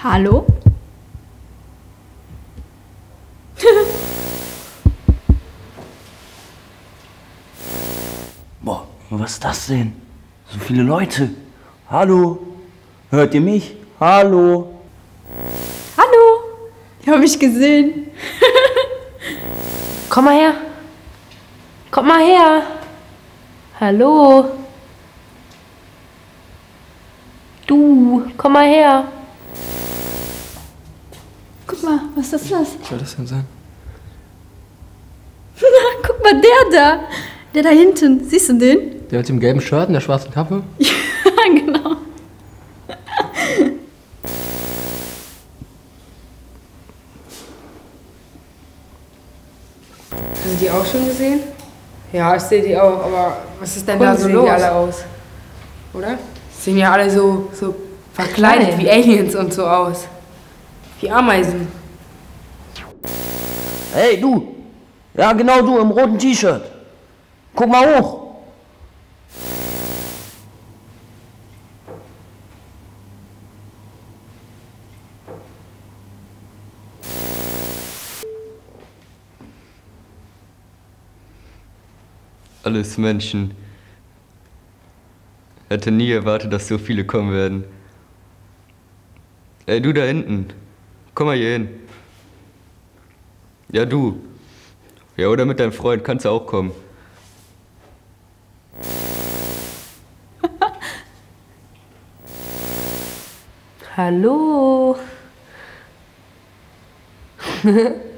Hallo? Boah, was ist das denn? So viele Leute. Hallo? Hört ihr mich? Hallo? Hallo? Ich habe mich gesehen. Komm mal her. Komm mal her. Hallo. Du, komm mal her. Guck mal, was ist das? Was soll das denn sein? Guck mal, der da. Der da hinten. Siehst du den? Der mit dem gelben Shirt und der schwarzen Kappe? Ja, genau. Hast du die auch schon gesehen? Ja, ich sehe die auch, aber was ist denn da Und so sehen los? die alle aus? Oder? Sehen ja alle so verkleidet Klein. wie Aliens und so aus. Wie Ameisen. Hey, du! Ja, genau du im roten T-Shirt. Guck mal hoch. Alles Menschen. Hätte nie erwartet, dass so viele kommen werden. Ey, du da hinten. Komm mal hier hin. Ja, du. Ja, oder mit deinem Freund kannst du auch kommen. Hallo.